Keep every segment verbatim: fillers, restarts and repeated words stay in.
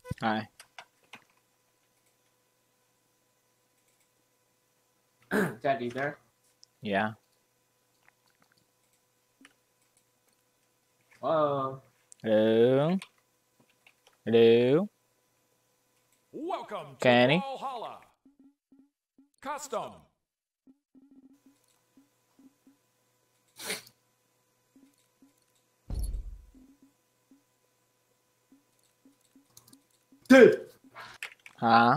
Hi. Dad, you there? Yeah. Whoa. Hello. Hello. Welcome to Kenny. Valhalla. Custom. Dude. Huh?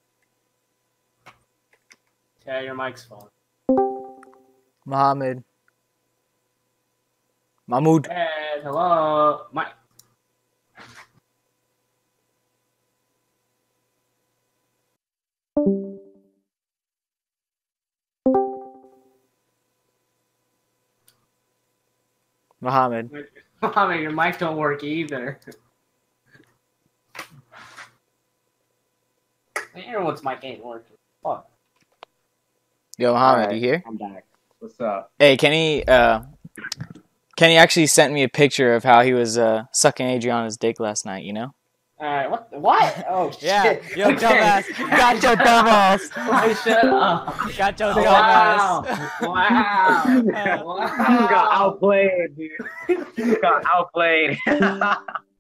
Yeah, your mic's falling. Mohammed. Mahmoud. Dad, hello. Mike. Mohammed. Mommy, your mic don't work either. Everyone's mic ain't working. Fuck. Yo, Mohammed, Alright, you here? I'm back. What's up? Hey, Kenny. Uh, Kenny actually sent me a picture of how he was uh sucking Adriana's dick last night. You know? Alright, what? the- What? Oh, shit. Yeah. Yo, Okay. dumbass. Got your dumbass. Oh, shut up. Got your Wow. dumbass. Wow. You got Wow. outplayed, dude. You got outplayed.